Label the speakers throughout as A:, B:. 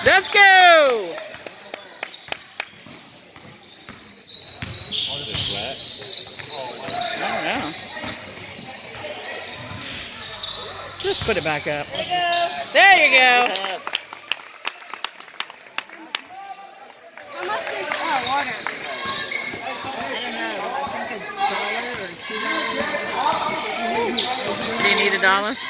A: Let's go!
B: Is it flat?
A: I don't know. Just put it back up.
C: There you go.
A: There you go.
C: How much is water? I don't know. I think $1 or $2.
A: Do you need $1?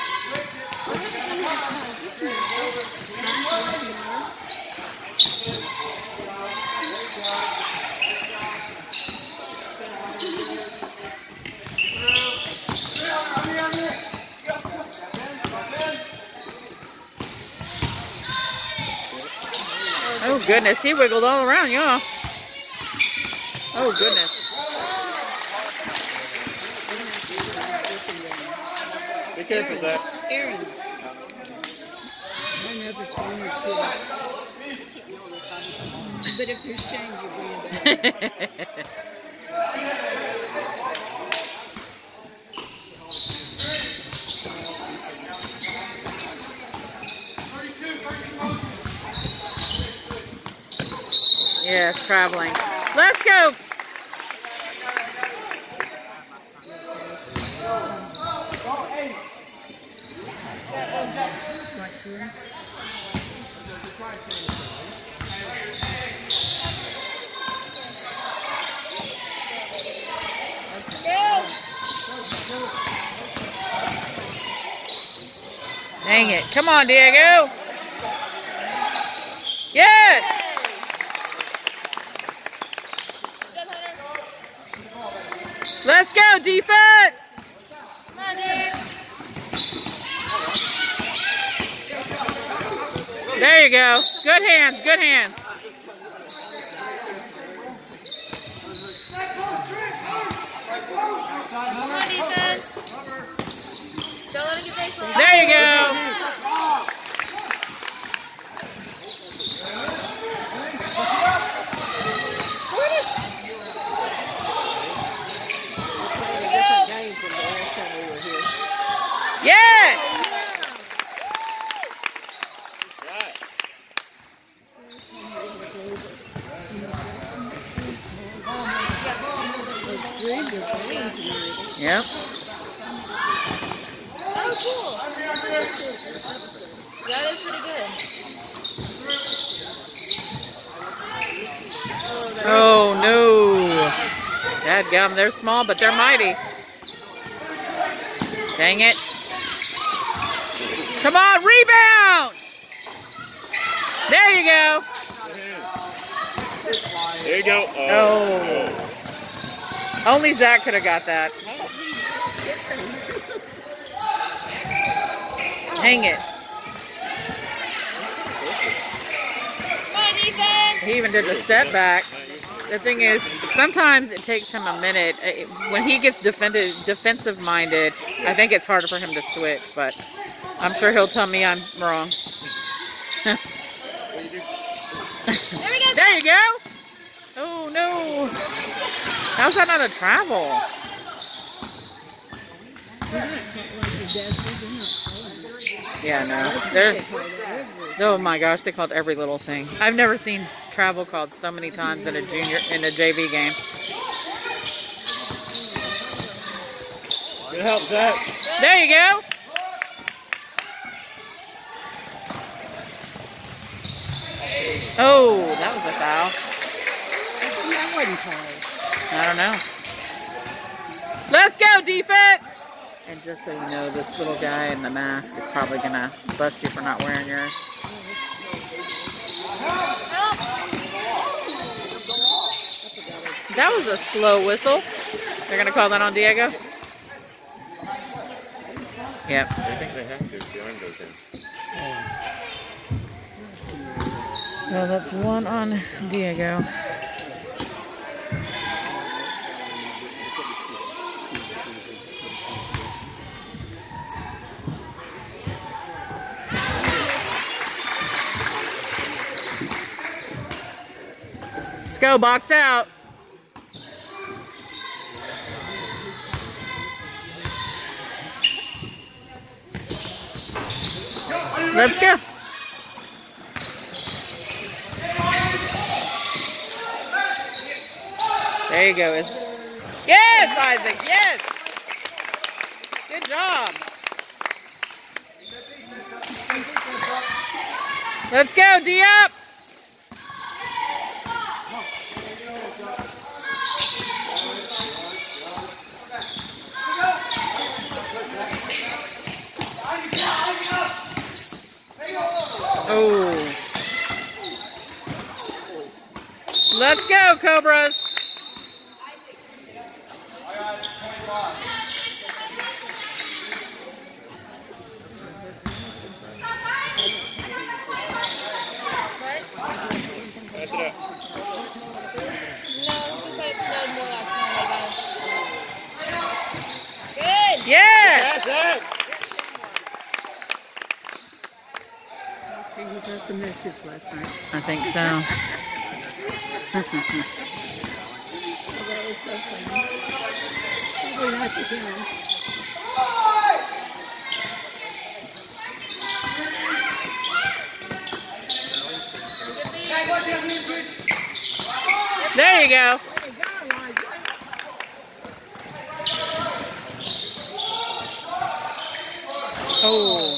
A: Oh goodness, he wiggled all around, y'all. Oh goodness.
B: Be careful, Zach.
C: Aaron. I don't know if it's 1 or 2. But if there's change, you bring it back.
A: Yes, traveling. Let's go. Dang it. Come on, Diego. Yes. Let's go, defense.
C: Come on, Dave.
A: There you go. Good hands, good hands.
C: Come on, defense. Don't let him get baseline.
A: There you go. Yes. Yep.
C: Oh, cool. That is pretty good.
A: Oh no. Dadgum, they're small, but they're mighty. Dang it. Come on, rebound! There you go.
B: There you go.
A: Oh. Only Zach could have got that. Dang it.
C: Come on, defense.
A: He even did the step back. The thing is, sometimes it takes him a minute. When he gets defensive minded, I think it's harder for him to switch, but I'm sure he'll tell me I'm wrong.
C: There we go.
A: There you go. Oh no. How's that not a travel? Yeah, no. Oh my gosh, they called every little thing. I've never seen travel called so many times in a JV game.
B: Good help, Zach.
A: There you go. Oh, that was a foul. I don't know. Let's go, defense! And just so you know, this little guy in the mask is probably going to bust you for not wearing yours. That was a slow whistle. They're going to call that on Diego? Yep.
B: I think they have to if the arm goes in.
A: Well, that's one on Diego. Let's go, box out. Let's go. There you go. Yes, Isaac. Yes. Good job. Let's go, D up. Oh. Let's go, Cobras.
B: Pass it up.
C: No, just like it snowed more last night, I guess. Good!
A: Yes!
B: Pass it!
D: You got the message last night.
A: I think so.
D: Oh, that was so funny. Oh, that's again.
A: There you go. Oh.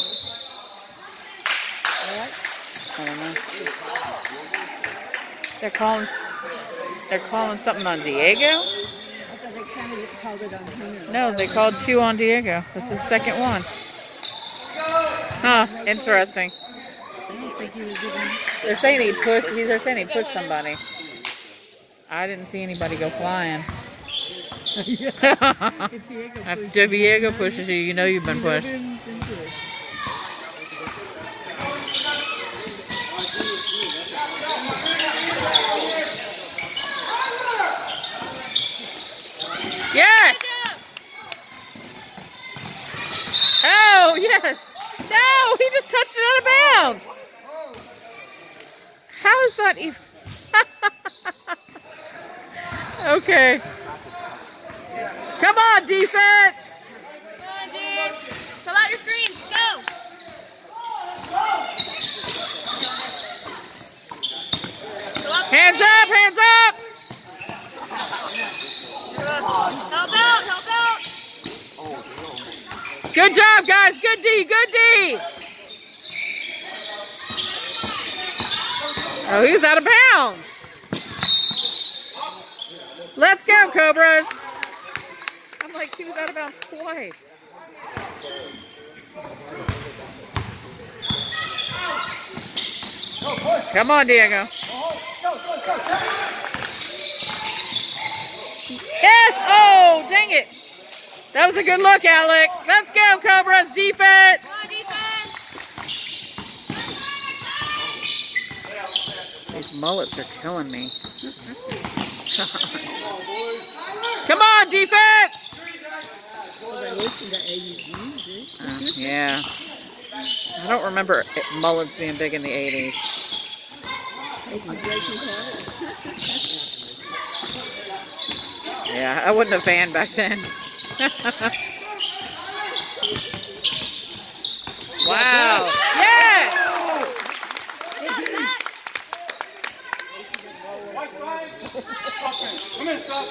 A: I don't know. They're calling something on Diego?
D: I thought they kind of called it on him.
A: No, they called 2 on Diego. That's the second one. Huh, interesting.
D: I don't think he was even...
A: They're saying he pushed somebody. I didn't see anybody go flying.
D: If Diego
A: If Diego pushes you, you know you've been pushed. Yes! Oh, yes! No, he just touched it out of bounds. How is that even? Okay. Come on, defense!
C: Come on, dude. Fill out your screens. Go!
A: Hands up, hands up!
C: Help out, help out!
A: Good job, guys. Good D, good D. Oh, he was out of bounds. Let's go, Cobras. I'm like, he was out of bounds twice. Come on, Diego. Yes! Oh, dang it. That was a good look, Alec. Let's go, Cobras. Defense.
C: Come on, defense!
A: These mullets are killing me. Come on, defense. Yeah. I don't remember mullets being big in the 80s. Yeah, I wasn't a fan back then. Wow. Yes!
B: Come in, stop.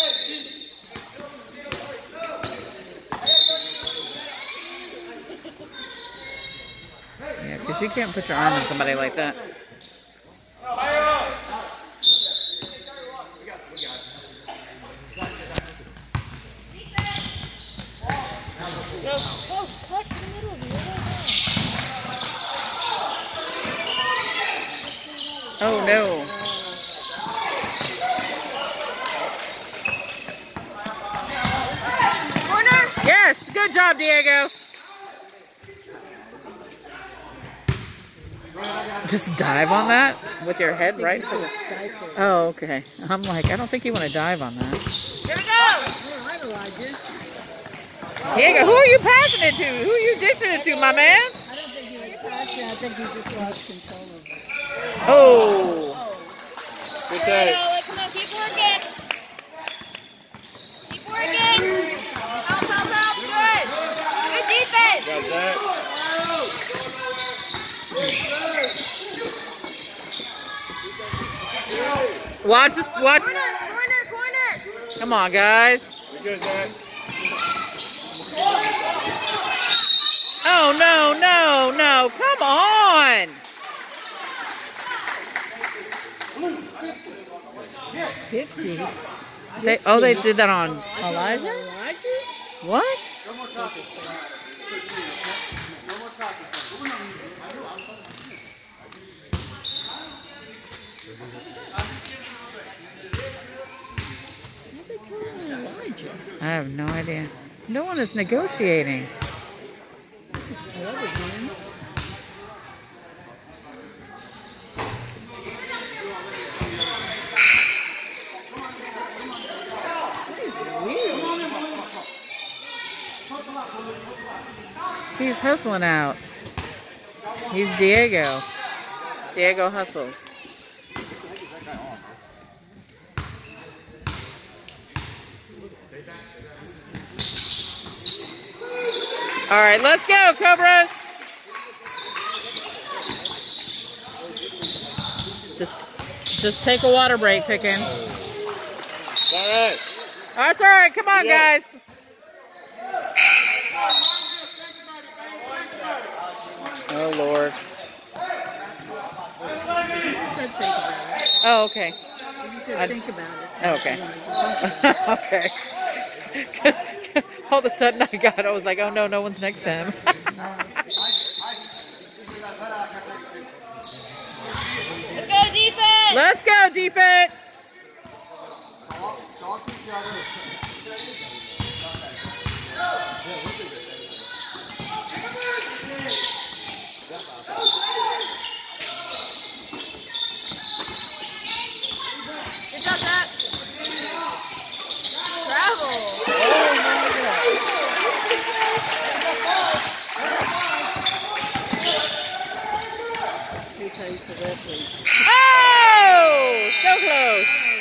A: Yeah, because you can't put your arm on somebody like that. Oh no.
C: Corner!
A: Yes, good job, Diego. Just dive on that with your head right to the Oh, okay. I'm like, I don't think you want to dive on that.
C: Here we go!
A: Diego, who are you passing it to? Who are you dishing it to, my man?
D: I don't think he was passing. I think he just lost control of it.
A: Oh.
B: Good
C: Good,
B: save.
C: Alec. Come on, keep working. Keep working. Help, help, help. Good. Good defense.
B: Got that.
A: Watch this. Watch.
C: Corner, corner, corner.
A: Come on, guys.
B: We good, Zach?
A: Oh, no, no, no. Come on.
D: 50.
A: They did that on Elijah?
D: Elijah?
A: What? I have no idea. No one is negotiating. He's hustling out. He's Diego. Diego hustles. All right, let's go, Cobras. Just take a water break, Pickens.
B: All right.
A: That's all right. Come on,
B: Yeah.
A: guys. Oh, Lord.
D: You said think about it.
A: Oh, okay.
D: You said think about it.
A: Okay. Okay. Because all of a sudden I was like, oh no, no one's next to him.
C: Let's go, defense!
A: Let's go, defense!
C: Good job, Zach. Travel.
A: Oh! So close.